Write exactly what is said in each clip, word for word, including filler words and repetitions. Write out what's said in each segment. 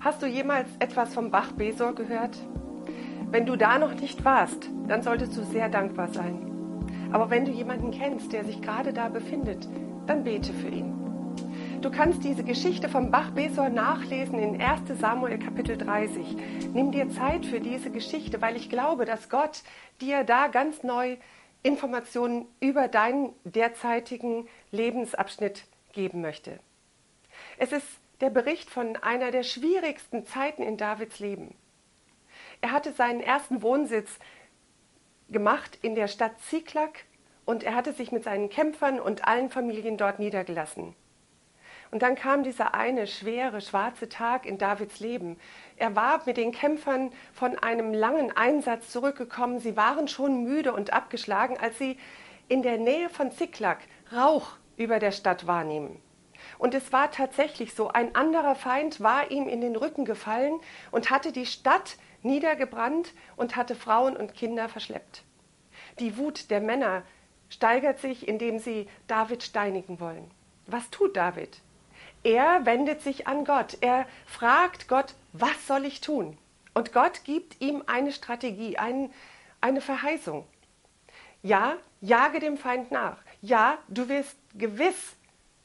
Hast du jemals etwas vom Bach Besor gehört? Wenn du da noch nicht warst, dann solltest du sehr dankbar sein. Aber wenn du jemanden kennst, der sich gerade da befindet, dann bete für ihn. Du kannst diese Geschichte vom Bach Besor nachlesen in erster Samuel Kapitel dreißig. Nimm dir Zeit für diese Geschichte, weil ich glaube, dass Gott dir da ganz neu Informationen über deinen derzeitigen Lebensabschnitt geben möchte. Es ist der Bericht von einer der schwierigsten Zeiten in Davids Leben. Er hatte seinen ersten Wohnsitz gemacht in der Stadt Ziklag und er hatte sich mit seinen Kämpfern und allen Familien dort niedergelassen. Und dann kam dieser eine schwere, schwarze Tag in Davids Leben. Er war mit den Kämpfern von einem langen Einsatz zurückgekommen. Sie waren schon müde und abgeschlagen, als sie in der Nähe von Ziklag Rauch über der Stadt wahrnehmen. Und es war tatsächlich so, ein anderer Feind war ihm in den Rücken gefallen und hatte die Stadt niedergebrannt und hatte Frauen und Kinder verschleppt. Die Wut der Männer steigert sich, indem sie David steinigen wollen. Was tut David? Er wendet sich an Gott. Er fragt Gott, was soll ich tun? Und Gott gibt ihm eine Strategie, ein, eine Verheißung. Ja, jage dem Feind nach. Ja, du wirst gewiss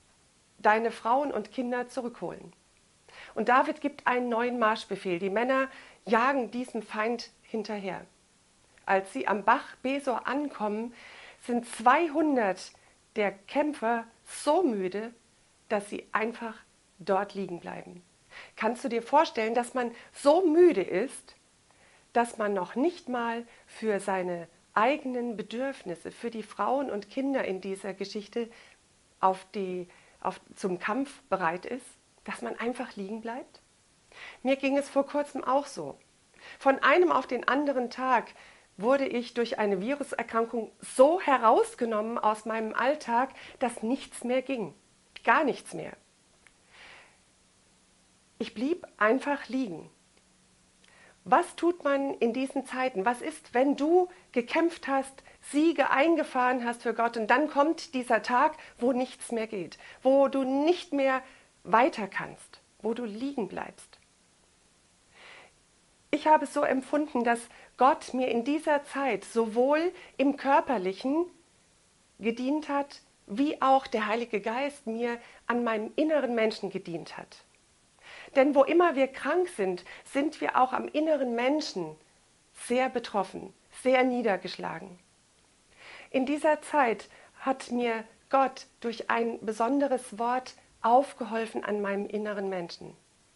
deine Frauen und Kinder zurückholen. Und David gibt einen neuen Marschbefehl. Die Männer jagen diesem Feind hinterher. Als sie am Bach Besor ankommen, sind zweihundert der Kämpfer so müde, dass sie einfach dort liegen bleiben. Kannst du dir vorstellen, dass man so müde ist, dass man noch nicht mal für seine eigenen Bedürfnisse, für die Frauen und Kinder in dieser Geschichte auf die, auf, zum Kampf bereit ist, dass man einfach liegen bleibt? Mir ging es vor kurzem auch so. Von einem auf den anderen Tag wurde ich durch eine Viruserkrankung so herausgenommen aus meinem Alltag, dass nichts mehr ging. Gar nichts mehr. Ich blieb einfach liegen. Was tut man in diesen Zeiten? Was ist, wenn du gekämpft hast, Siege eingefahren hast für Gott und dann kommt dieser Tag, wo nichts mehr geht, wo du nicht mehr weiter kannst, wo du liegen bleibst? Ich habe es so empfunden, dass Gott mir in dieser Zeit sowohl im Körperlichen gedient hat, wie auch der Heilige Geist mir an meinem inneren Menschen gedient hat. Denn wo immer wir krank sind, sind wir auch am inneren Menschen sehr betroffen, sehr niedergeschlagen. In dieser Zeit hat mir Gott durch ein besonderes Wort aufgeholfen an meinem inneren Menschen.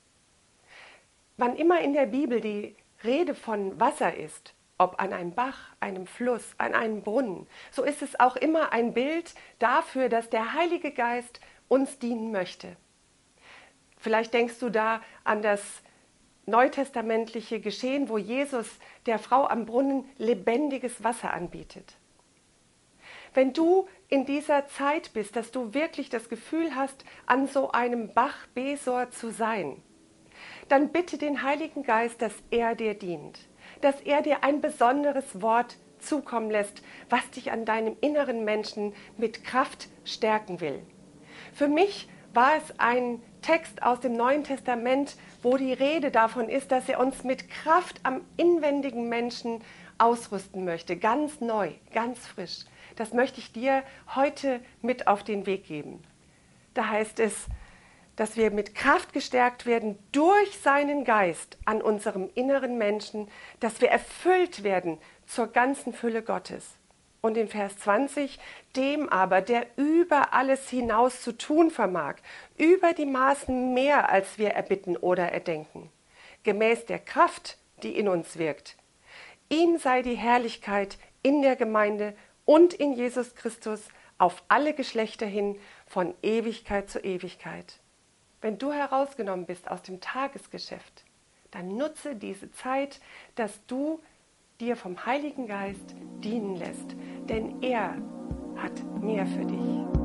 Wann immer in der Bibel die Rede von Wasser ist, ob an einem Bach, einem Fluss, an einem Brunnen, so ist es auch immer ein Bild dafür, dass der Heilige Geist uns dienen möchte. Vielleicht denkst du da an das neutestamentliche Geschehen, wo Jesus der Frau am Brunnen lebendiges Wasser anbietet. Wenn du in dieser Zeit bist, dass du wirklich das Gefühl hast, an so einem Bach Besor zu sein, dann bitte den Heiligen Geist, dass er dir dient, dass er dir ein besonderes Wort zukommen lässt, was dich an deinem inneren Menschen mit Kraft stärken will. Für mich war es ein Text aus dem Neuen Testament, wo die Rede davon ist, dass er uns mit Kraft am inwendigen Menschen ausrüsten möchte, ganz neu, ganz frisch. Das möchte ich dir heute mit auf den Weg geben. Da heißt es, dass wir mit Kraft gestärkt werden durch seinen Geist an unserem inneren Menschen, dass wir erfüllt werden zur ganzen Fülle Gottes. Und in Vers zwanzig, dem aber, der über alles hinaus zu tun vermag, über die Maßen mehr, als wir erbitten oder erdenken, gemäß der Kraft, die in uns wirkt. Ihm sei die Herrlichkeit in der Gemeinde und in Jesus Christus auf alle Geschlechter hin, von Ewigkeit zu Ewigkeit. Wenn du herausgenommen bist aus dem Tagesgeschäft, dann nutze diese Zeit, dass du dir vom Heiligen Geist dienen lässt, denn er hat mehr für dich.